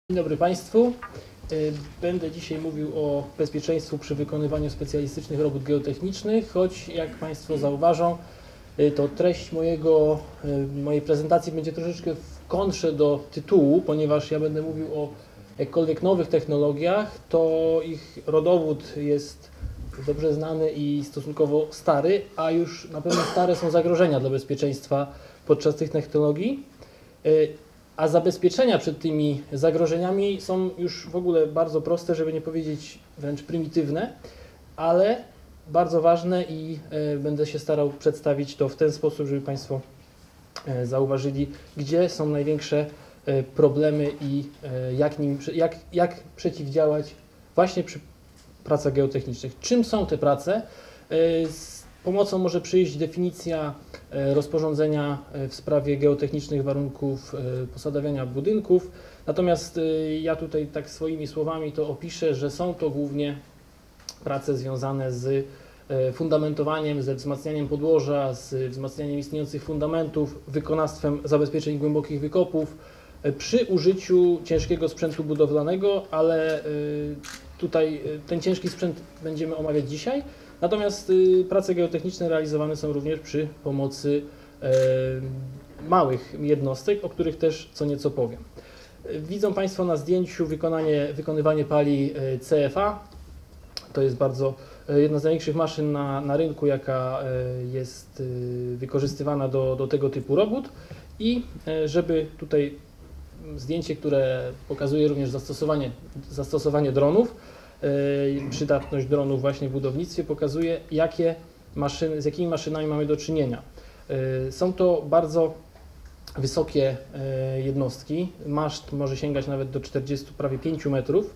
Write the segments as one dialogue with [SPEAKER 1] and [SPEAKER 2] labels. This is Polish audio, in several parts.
[SPEAKER 1] Dzień dobry Państwu. Będę dzisiaj mówił o bezpieczeństwie przy wykonywaniu specjalistycznych robót geotechnicznych, choć jak Państwo zauważą, to treść mojej prezentacji będzie troszeczkę w kontrze do tytułu, ponieważ ja będę mówił o jakkolwiek nowych technologiach, to ich rodowód jest dobrze znany i stosunkowo stary, a już na pewno stare są zagrożenia dla bezpieczeństwa podczas tych technologii. A zabezpieczenia przed tymi zagrożeniami są już w ogóle bardzo proste, żeby nie powiedzieć wręcz prymitywne, ale bardzo ważne i będę się starał przedstawić to w ten sposób, żeby Państwo zauważyli, gdzie są największe problemy i jak przeciwdziałać właśnie przy pracach geotechnicznych. Czym są te prace? Z pomocą może przyjść definicja rozporządzenia w sprawie geotechnicznych warunków posadawiania budynków. Natomiast ja tutaj tak swoimi słowami to opiszę, że są to głównie prace związane z fundamentowaniem, ze wzmacnianiem podłoża, z wzmacnianiem istniejących fundamentów, wykonawstwem zabezpieczeń głębokich wykopów przy użyciu ciężkiego sprzętu budowlanego, ale tutaj ten ciężki sprzęt będziemy omawiać dzisiaj. Natomiast prace geotechniczne realizowane są również przy pomocy małych jednostek, o których też co nieco powiem. Widzą Państwo na zdjęciu wykonywanie pali CFA. To jest jedna z największych maszyn na rynku, jaka jest wykorzystywana do tego typu robót. I żeby tutaj zdjęcie, które pokazuje również zastosowanie dronów, przydatność dronów właśnie w budownictwie, pokazuje, z jakimi maszynami mamy do czynienia. Są to bardzo wysokie jednostki. Maszt może sięgać nawet do 40, prawie 5 metrów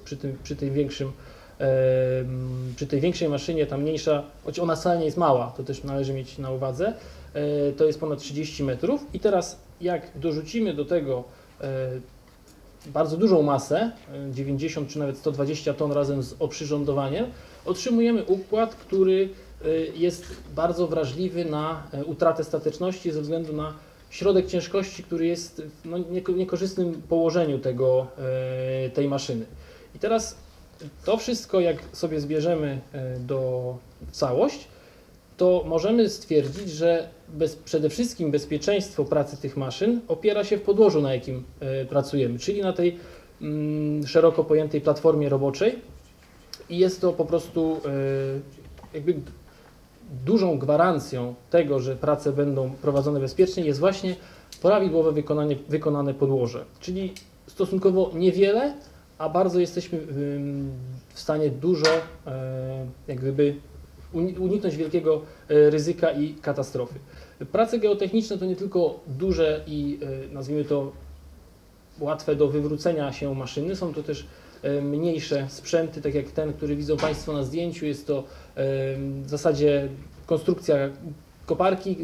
[SPEAKER 1] przy tej większej maszynie. Ta mniejsza, choć ona wcale nie jest mała, to też należy mieć na uwadze, to jest ponad 30 metrów. I teraz jak dorzucimy do tego bardzo dużą masę, 90 czy nawet 120 ton razem z oprzyrządowaniem, otrzymujemy układ, który jest bardzo wrażliwy na utratę stateczności ze względu na środek ciężkości, który jest w niekorzystnym położeniu tej maszyny. I teraz to wszystko, jak sobie zbierzemy w całość, to możemy stwierdzić, że przede wszystkim bezpieczeństwo pracy tych maszyn opiera się w podłożu, na jakim pracujemy, czyli na tej szeroko pojętej platformie roboczej, i jest to po prostu jakby dużą gwarancją tego, że prace będą prowadzone bezpiecznie, jest właśnie prawidłowe wykonane podłoże, czyli stosunkowo niewiele, a bardzo jesteśmy w stanie dużo jak gdyby uniknąć wielkiego ryzyka i katastrofy. Prace geotechniczne to nie tylko duże i nazwijmy to łatwe do wywrócenia się maszyny, są to też mniejsze sprzęty, tak jak ten, który widzą Państwo na zdjęciu. Jest to w zasadzie konstrukcja koparki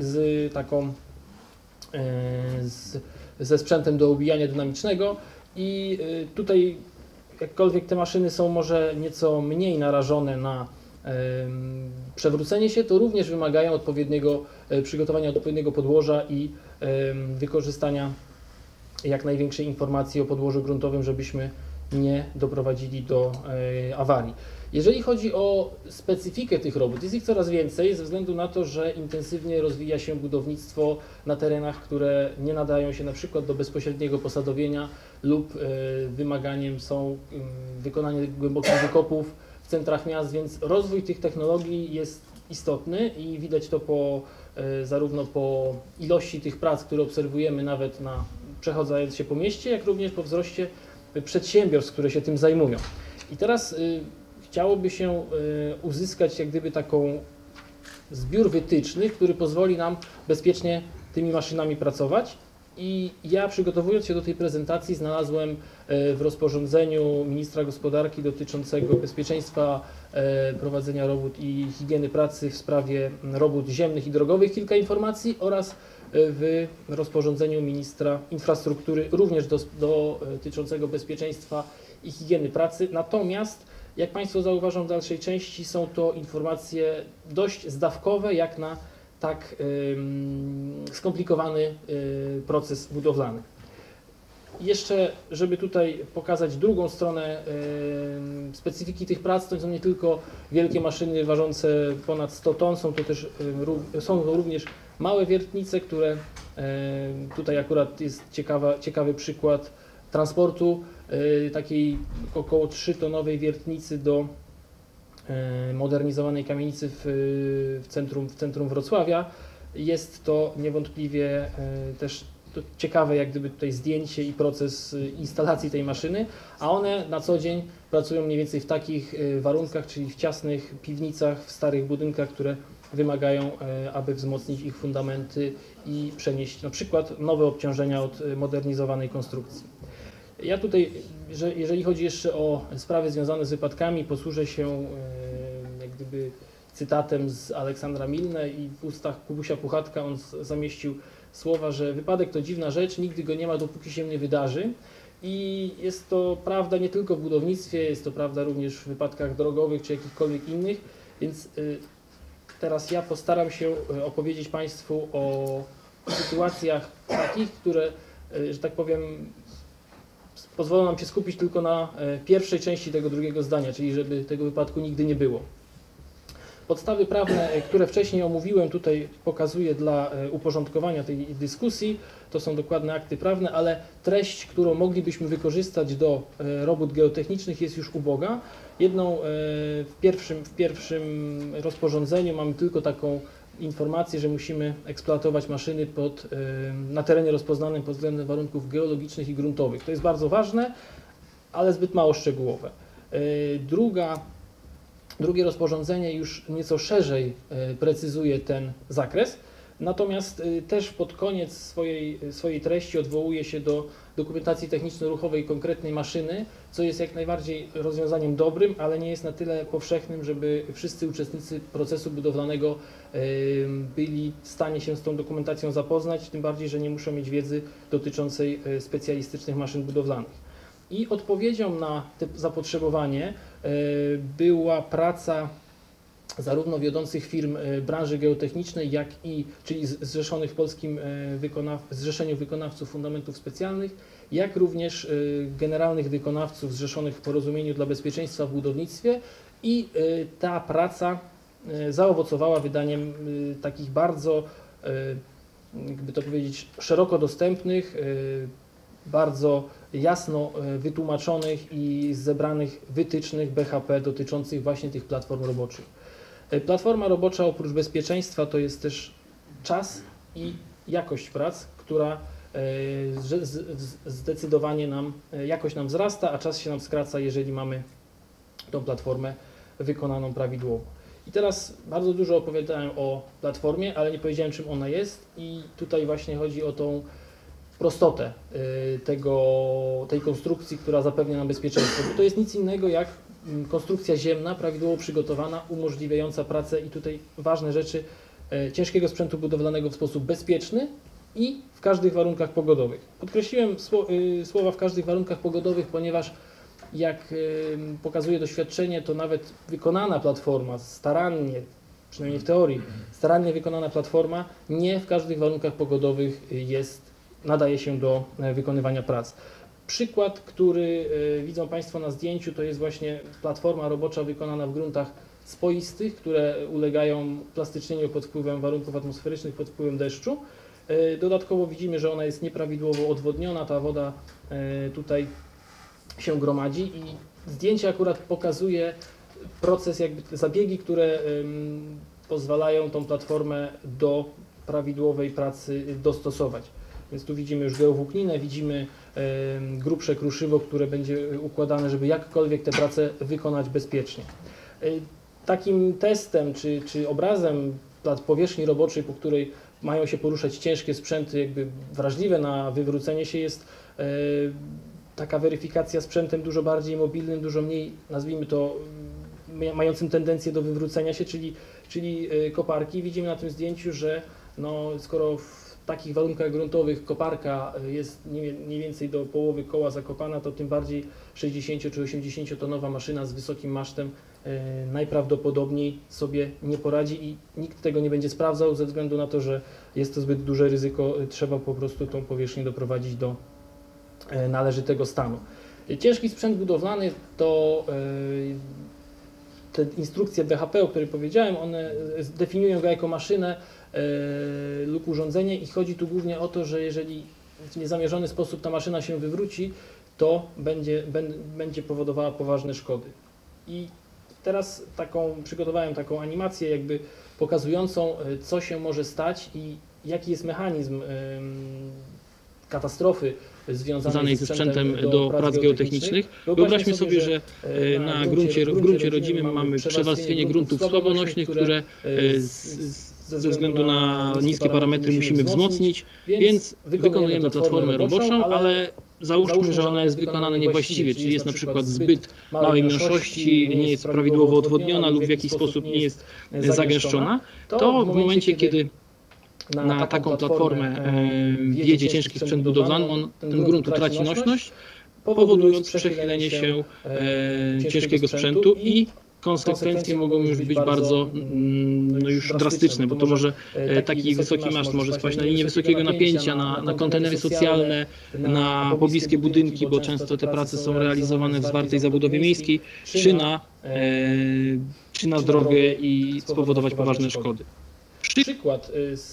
[SPEAKER 1] ze sprzętem do obijania dynamicznego, i tutaj jakkolwiek te maszyny są może nieco mniej narażone na przewrócenie się, to również wymagają przygotowania odpowiedniego podłoża i wykorzystania jak największej informacji o podłożu gruntowym, żebyśmy nie doprowadzili do awarii. Jeżeli chodzi o specyfikę tych robót, jest ich coraz więcej ze względu na to, że intensywnie rozwija się budownictwo na terenach, które nie nadają się na przykład do bezpośredniego posadowienia lub wymaganiem są wykonanie głębokich wykopów w centrach miast, więc rozwój tych technologii jest istotny i widać to zarówno po ilości tych prac, które obserwujemy nawet przechodząc się po mieście, jak również po wzroście przedsiębiorstw, które się tym zajmują. I teraz chciałoby się uzyskać jak gdyby taką zbiór wytycznych, który pozwoli nam bezpiecznie tymi maszynami pracować. I ja, przygotowując się do tej prezentacji, znalazłem w rozporządzeniu ministra gospodarki dotyczącego bezpieczeństwa prowadzenia robót i higieny pracy w sprawie robót ziemnych i drogowych kilka informacji, oraz w rozporządzeniu ministra infrastruktury również dotyczącego bezpieczeństwa i higieny pracy. Natomiast jak Państwo zauważą w dalszej części, są to informacje dość zdawkowe jak na tak skomplikowany proces budowlany. Jeszcze, żeby tutaj pokazać drugą stronę specyfiki tych prac, to są nie tylko wielkie maszyny ważące ponad 100 ton, są to też są również małe wiertnice, które tutaj akurat jest ciekawy przykład transportu takiej około 3-tonowej wiertnicy do modernizowanej kamienicy w centrum Wrocławia. Jest to niewątpliwie też to ciekawe jak gdyby tutaj zdjęcie i proces instalacji tej maszyny, a one na co dzień pracują mniej więcej w takich warunkach, czyli w ciasnych piwnicach, w starych budynkach, które wymagają, aby wzmocnić ich fundamenty i przenieść na przykład nowe obciążenia od modernizowanej konstrukcji. Ja tutaj, jeżeli chodzi jeszcze o sprawy związane z wypadkami, posłużę się jak gdyby cytatem z Aleksandra Milne i w ustach Kubusia Puchatka on zamieścił słowa, że wypadek to dziwna rzecz, nigdy go nie ma, dopóki się nie wydarzy. I jest to prawda nie tylko w budownictwie, jest to prawda również w wypadkach drogowych czy jakichkolwiek innych, więc teraz ja postaram się opowiedzieć Państwu o sytuacjach takich, które, że tak powiem, pozwolą nam się skupić tylko na pierwszej części tego drugiego zdania, czyli żeby tego wypadku nigdy nie było. Podstawy prawne, które wcześniej omówiłem, tutaj pokazuję dla uporządkowania tej dyskusji. To są dokładne akty prawne, ale treść, którą moglibyśmy wykorzystać do robót geotechnicznych jest już uboga. W pierwszym rozporządzeniu mamy tylko taką informację, że musimy eksploatować maszyny na terenie rozpoznanym pod względem warunków geologicznych i gruntowych. To jest bardzo ważne, ale zbyt mało szczegółowe. Drugie rozporządzenie już nieco szerzej precyzuje ten zakres, natomiast też pod koniec swojej treści odwołuje się do dokumentacji techniczno-ruchowej konkretnej maszyny, co jest jak najbardziej rozwiązaniem dobrym, ale nie jest na tyle powszechnym, żeby wszyscy uczestnicy procesu budowlanego byli w stanie się z tą dokumentacją zapoznać, tym bardziej, że nie muszą mieć wiedzy dotyczącej specjalistycznych maszyn budowlanych. I odpowiedzią na to zapotrzebowanie była praca zarówno wiodących firm branży geotechnicznej, czyli zrzeszonych w Polskim Zrzeszeniu Wykonawców Fundamentów Specjalnych, jak również generalnych wykonawców zrzeszonych w Porozumieniu dla Bezpieczeństwa w Budownictwie i ta praca zaowocowała wydaniem takich bardzo, jakby to powiedzieć, szeroko dostępnych, bardzo jasno wytłumaczonych i zebranych wytycznych BHP dotyczących właśnie tych platform roboczych. Platforma robocza oprócz bezpieczeństwa to jest też czas i jakość prac, która zdecydowanie jakość nam wzrasta, a czas się nam skraca, jeżeli mamy tą platformę wykonaną prawidłowo. I teraz bardzo dużo opowiadałem o platformie, ale nie powiedziałem, czym ona jest i tutaj właśnie chodzi o tą prostotę tej konstrukcji, która zapewnia nam bezpieczeństwo. Bo to jest nic innego jak konstrukcja ziemna, prawidłowo przygotowana, umożliwiająca pracę i tutaj ważne rzeczy ciężkiego sprzętu budowlanego w sposób bezpieczny i w każdych warunkach pogodowych. Podkreśliłem słowa w każdych warunkach pogodowych, ponieważ jak pokazuje doświadczenie, to nawet wykonana platforma starannie, przynajmniej w teorii, starannie wykonana platforma nie w każdych warunkach pogodowych nadaje się do wykonywania prac. Przykład, który widzą Państwo na zdjęciu, to jest właśnie platforma robocza wykonana w gruntach spoistych, które ulegają plastycznieniu pod wpływem warunków atmosferycznych, pod wpływem deszczu. Dodatkowo widzimy, że ona jest nieprawidłowo odwodniona, ta woda tutaj się gromadzi i zdjęcie akurat pokazuje proces, jakby zabiegi, które pozwalają tą platformę do prawidłowej pracy dostosować. Więc tu widzimy już geowłókninę, widzimy grubsze kruszywo, które będzie układane, żeby jakkolwiek te prace wykonać bezpiecznie. Takim testem czy obrazem powierzchni roboczej, po której mają się poruszać ciężkie sprzęty, jakby wrażliwe na wywrócenie się, jest taka weryfikacja sprzętem dużo bardziej mobilnym, dużo mniej, nazwijmy to, mającym tendencję do wywrócenia się, czyli koparki. Widzimy na tym zdjęciu, że skoro w takich warunkach gruntowych koparka jest mniej więcej do połowy koła zakopana, to tym bardziej 60 czy 80-tonowa maszyna z wysokim masztem najprawdopodobniej sobie nie poradzi i nikt tego nie będzie sprawdzał ze względu na to, że jest to zbyt duże ryzyko, trzeba po prostu tą powierzchnię doprowadzić do należytego stanu. Ciężki sprzęt budowlany to te instrukcje BHP, o których powiedziałem, one definiują go jako maszynę lub urządzenie i chodzi tu głównie o to, że jeżeli w niezamierzony sposób ta maszyna się wywróci, to będzie powodowała poważne szkody. I teraz przygotowałem taką animację jakby pokazującą, co się może stać i jaki jest mechanizm katastrofy związanej ze sprzętem do prac geotechnicznych.
[SPEAKER 2] Wyobraźmy sobie, że w gruncie rodzimym mamy przewarstwienie gruntów słabonośnych, które ze względu na niskie parametry musimy wzmocnić, więc wykonujemy platformę roboczą, ale załóżmy, że ona jest wykonana niewłaściwie, czyli jest na przykład zbyt małej mniejszości, nie jest prawidłowo odwodniona lub w jakiś sposób nie jest zagęszczona, to w momencie, kiedy na taką platformę wjedzie ciężki sprzęt budowlany, ten grunt traci nośność, powodując przechylenie się ciężkiego sprzętu i konsekwencje mogą już być bardzo już drastyczne, bo to może taki wysoki maszt może spaść na linię wysokiego napięcia, na kontenery socjalne, na pobliskie budynki, bo często te prace są realizowane w zwartej zabudowie miejskiej, czy na drogę i spowodować poważne szkody.
[SPEAKER 1] Przykład,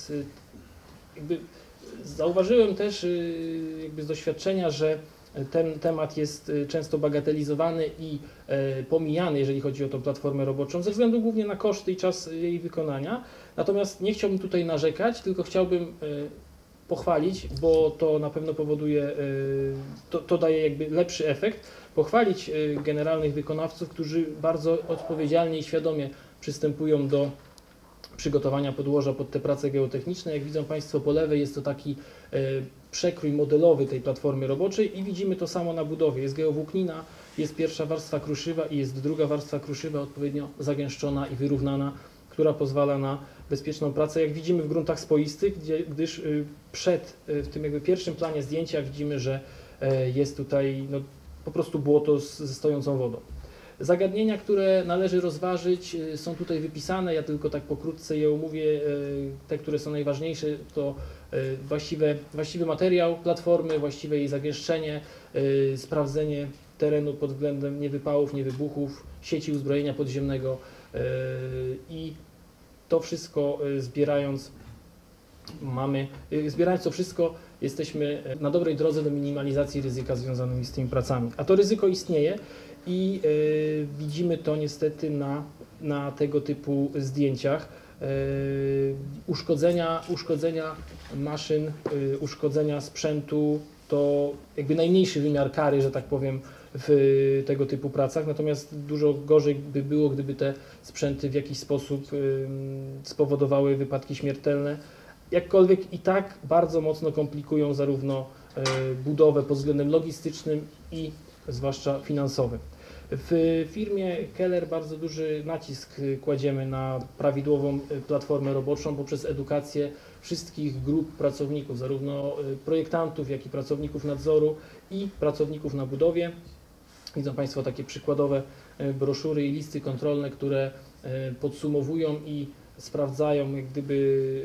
[SPEAKER 1] zauważyłem też z doświadczenia, że ten temat jest często bagatelizowany i pomijany, jeżeli chodzi o tą platformę roboczą, ze względu głównie na koszty i czas jej wykonania. Natomiast nie chciałbym tutaj narzekać, tylko chciałbym pochwalić, bo to na pewno powoduje, to daje jakby lepszy efekt, pochwalić generalnych wykonawców, którzy bardzo odpowiedzialnie i świadomie przystępują do przygotowania podłoża pod te prace geotechniczne. Jak widzą Państwo po lewej, jest to taki przekrój modelowy tej platformy roboczej i widzimy to samo na budowie. Jest geowłóknina, jest pierwsza warstwa kruszywa i jest druga warstwa kruszywa odpowiednio zagęszczona i wyrównana, która pozwala na bezpieczną pracę, jak widzimy w gruntach spoistych, gdyż w tym jakby pierwszym planie zdjęcia widzimy, że jest tutaj po prostu błoto ze stojącą wodą. Zagadnienia, które należy rozważyć, są tutaj wypisane, ja tylko tak pokrótce je omówię. Te, które są najważniejsze, to właściwy materiał platformy, właściwe jej zagęszczenie, sprawdzenie terenu pod względem niewypałów, niewybuchów, sieci uzbrojenia podziemnego i to wszystko zbierając to wszystko, jesteśmy na dobrej drodze do minimalizacji ryzyka związanymi z tymi pracami. A to ryzyko istnieje i widzimy to niestety na tego typu zdjęciach. Uszkodzenia maszyn, uszkodzenia sprzętu to jakby najmniejszy wymiar kary, że tak powiem, w tego typu pracach, natomiast dużo gorzej by było, gdyby te sprzęty w jakiś sposób spowodowały wypadki śmiertelne. Jakkolwiek i tak bardzo mocno komplikują zarówno budowę pod względem logistycznym i zwłaszcza finansowym. W firmie Keller bardzo duży nacisk kładziemy na prawidłową platformę roboczą poprzez edukację wszystkich grup pracowników, zarówno projektantów, jak i pracowników nadzoru i pracowników na budowie. Widzą Państwo takie przykładowe broszury i listy kontrolne, które podsumowują i sprawdzają, jak gdyby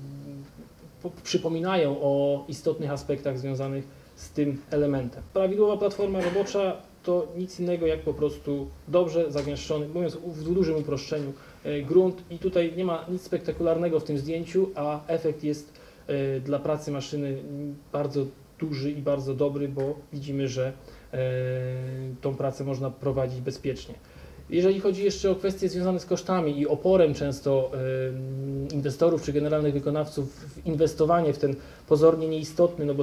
[SPEAKER 1] przypominają o istotnych aspektach związanych z tym elementem. Prawidłowa platforma robocza to nic innego jak po prostu dobrze zagęszczony, mówiąc w dużym uproszczeniu, grunt i tutaj nie ma nic spektakularnego w tym zdjęciu, a efekt jest dla pracy maszyny bardzo duży i bardzo dobry, bo widzimy, że tą pracę można prowadzić bezpiecznie. Jeżeli chodzi jeszcze o kwestie związane z kosztami i oporem często inwestorów czy generalnych wykonawców w inwestowanie w ten pozornie nieistotny, no bo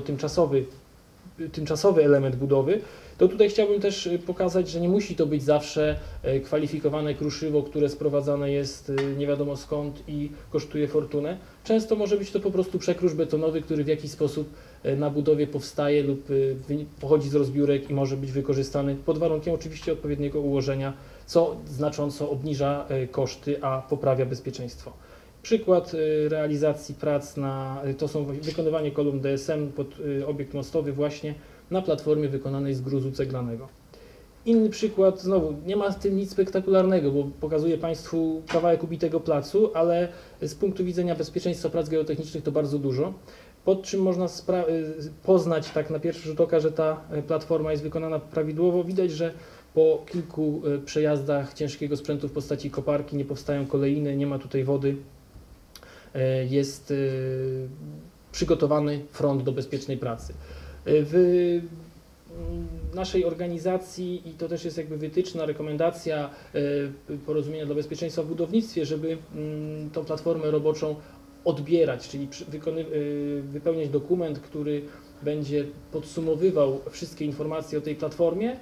[SPEAKER 1] tymczasowy element budowy, to tutaj chciałbym też pokazać, że nie musi to być zawsze kwalifikowane kruszywo, które sprowadzane jest nie wiadomo skąd i kosztuje fortunę. Często może być to po prostu przekrusz betonowy, który w jakiś sposób na budowie powstaje lub pochodzi z rozbiórek i może być wykorzystany pod warunkiem oczywiście odpowiedniego ułożenia, co znacząco obniża koszty, a poprawia bezpieczeństwo. Przykład realizacji prac to są wykonywanie kolumn DSM pod obiekt mostowy właśnie na platformie wykonanej z gruzu ceglanego. Inny przykład, znowu nie ma w tym nic spektakularnego, bo pokazuję Państwu kawałek ubitego placu, ale z punktu widzenia bezpieczeństwa prac geotechnicznych to bardzo dużo. pod czym można poznać tak na pierwszy rzut oka, że ta platforma jest wykonana prawidłowo. Widać, że po kilku przejazdach ciężkiego sprzętu w postaci koparki nie powstają kolejny, nie ma tutaj wody. Jest przygotowany front do bezpiecznej pracy. W naszej organizacji, i to też jest jakby wytyczna, rekomendacja Porozumienia dla Bezpieczeństwa w Budownictwie, żeby tą platformę roboczą odbierać, czyli wypełniać dokument, który będzie podsumowywał wszystkie informacje o tej platformie,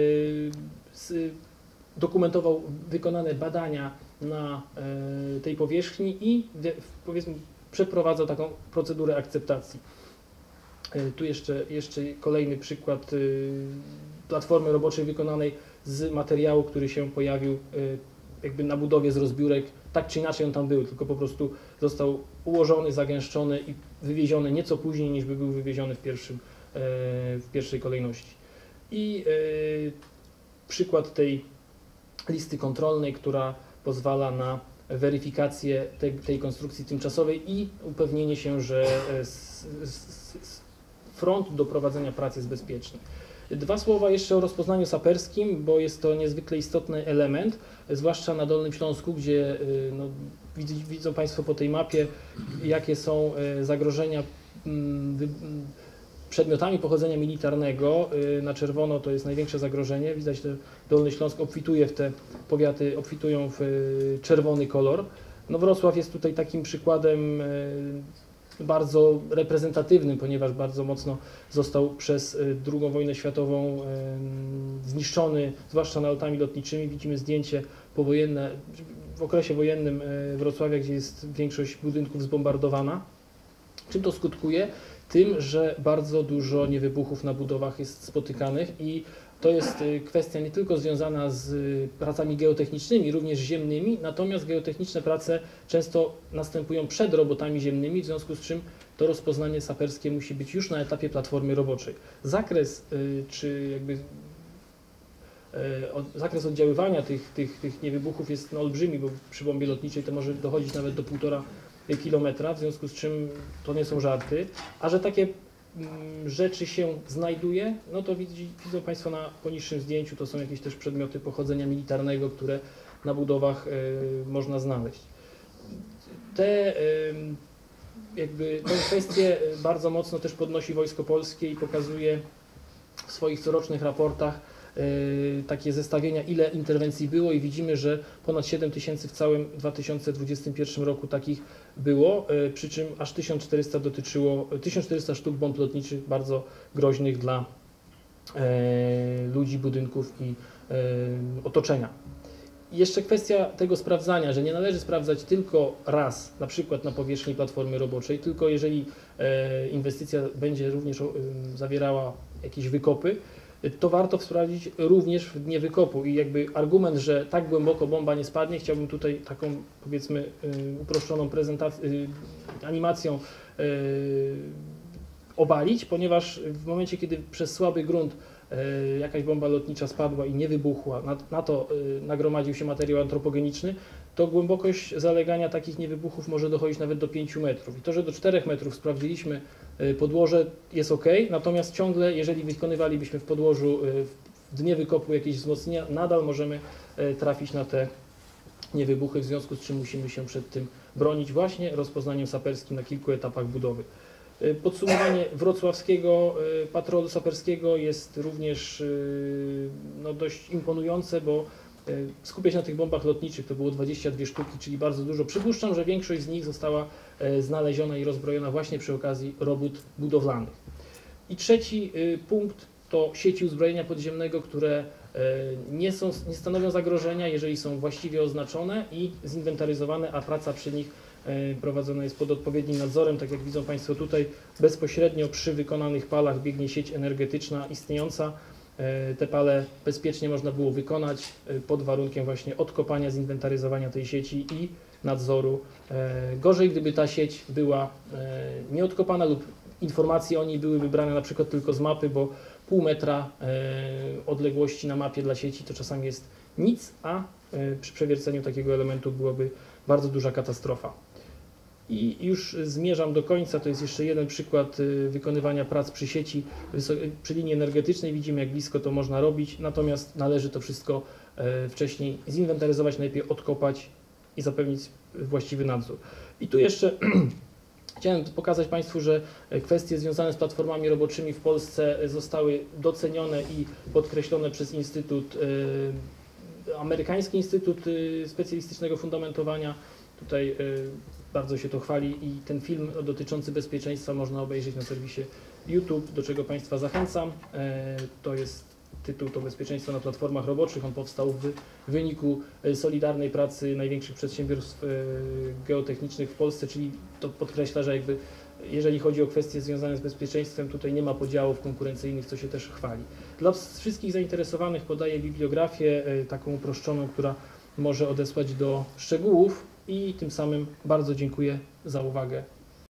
[SPEAKER 1] dokumentował wykonane badania na tej powierzchni i powiedzmy przeprowadzał taką procedurę akceptacji. Tu jeszcze kolejny przykład platformy roboczej wykonanej z materiału, który się pojawił jakby na budowie z rozbiórek. Tak czy inaczej on tam był, tylko po prostu został ułożony, zagęszczony i wywieziony nieco później niż by był wywieziony w pierwszej kolejności. I przykład tej listy kontrolnej, która pozwala na weryfikację tej konstrukcji tymczasowej i upewnienie się, że front do prowadzenia pracy jest bezpieczny. Dwa słowa jeszcze o rozpoznaniu saperskim, bo jest to niezwykle istotny element, zwłaszcza na Dolnym Śląsku, gdzie no, widzą Państwo po tej mapie, jakie są zagrożenia przedmiotami pochodzenia militarnego. Na czerwono to jest największe zagrożenie. Widać, że Dolny Śląsk obfituje w te powiaty, obfitują w czerwony kolor. No Wrocław jest tutaj takim przykładem bardzo reprezentatywnym, ponieważ bardzo mocno został przez II wojnę światową zniszczony, zwłaszcza nalotami lotniczymi. Widzimy zdjęcie powojenne, w okresie wojennym Wrocławia, gdzie jest większość budynków zbombardowana. Czym to skutkuje? Tym, że bardzo dużo niewybuchów na budowach jest spotykanych i to jest kwestia nie tylko związana z pracami geotechnicznymi, również ziemnymi, natomiast geotechniczne prace często następują przed robotami ziemnymi, w związku z czym to rozpoznanie saperskie musi być już na etapie platformy roboczej. Zakres oddziaływania tych niewybuchów jest olbrzymi, bo przy bombie lotniczej to może dochodzić nawet do 1,5 kilometra, w związku z czym to nie są żarty, a że takie rzeczy się znajduje, no to widzą Państwo na poniższym zdjęciu, to są jakieś też przedmioty pochodzenia militarnego, które na budowach można znaleźć. Tę kwestię bardzo mocno też podnosi Wojsko Polskie i pokazuje w swoich corocznych raportach takie zestawienia, ile interwencji było i widzimy, że ponad 7 000 w całym 2021 roku takich było, przy czym aż 1400 sztuk bomb lotniczych bardzo groźnych dla ludzi, budynków i otoczenia. I jeszcze kwestia tego sprawdzania, że nie należy sprawdzać tylko raz, na przykład na powierzchni platformy roboczej, tylko jeżeli inwestycja będzie również zawierała jakieś wykopy, to warto sprawdzić również w dnie wykopu i jakby argument, że tak głęboko bomba nie spadnie, chciałbym tutaj taką powiedzmy uproszczoną animacją obalić, ponieważ w momencie, kiedy przez słaby grunt jakaś bomba lotnicza spadła i nie wybuchła, na to nagromadził się materiał antropogeniczny, to głębokość zalegania takich niewybuchów może dochodzić nawet do 5 metrów. I to, że do 4 metrów sprawdziliśmy podłoże, jest ok, natomiast ciągle, jeżeli wykonywalibyśmy w podłożu w dnie wykopu jakieś wzmocnienia, nadal możemy trafić na te niewybuchy, w związku z czym musimy się przed tym bronić właśnie rozpoznaniem saperskim na kilku etapach budowy. Podsumowanie wrocławskiego patrolu saperskiego jest również no, dość imponujące, bo skupia się na tych bombach lotniczych, to było 22 sztuki, czyli bardzo dużo. Przypuszczam, że większość z nich została znaleziona i rozbrojona właśnie przy okazji robót budowlanych. I trzeci punkt to sieci uzbrojenia podziemnego, które nie stanowią zagrożenia, jeżeli są właściwie oznaczone i zinwentaryzowane, a praca przy nich prowadzona jest pod odpowiednim nadzorem. Tak jak widzą Państwo tutaj, bezpośrednio przy wykonanych palach biegnie sieć energetyczna istniejąca. Te pale bezpiecznie można było wykonać pod warunkiem właśnie odkopania, zinwentaryzowania tej sieci i nadzoru. Gorzej, gdyby ta sieć była nieodkopana lub informacje o niej były wybrane na przykład tylko z mapy, bo pół metra odległości na mapie dla sieci to czasami jest nic, a przy przewierceniu takiego elementu byłaby bardzo duża katastrofa. I już zmierzam do końca, to jest jeszcze jeden przykład wykonywania prac przy sieci, przy linii energetycznej. Widzimy, jak blisko to można robić, natomiast należy to wszystko wcześniej zinwentaryzować, najpierw odkopać i zapewnić właściwy nadzór. I tu jeszcze chciałem pokazać Państwu, że kwestie związane z platformami roboczymi w Polsce zostały docenione i podkreślone przez amerykański Instytut Specjalistycznego Fundamentowania. Tutaj bardzo się to chwali i ten film dotyczący bezpieczeństwa można obejrzeć na serwisie YouTube, do czego Państwa zachęcam. To jest tytuł to Bezpieczeństwo na platformach roboczych. On powstał w wyniku solidarnej pracy największych przedsiębiorstw geotechnicznych w Polsce, czyli to podkreśla, że jakby jeżeli chodzi o kwestie związane z bezpieczeństwem, tutaj nie ma podziałów konkurencyjnych, co się też chwali. Dla wszystkich zainteresowanych podaję bibliografię taką uproszczoną, która może odesłać do szczegółów i tym samym bardzo dziękuję za uwagę.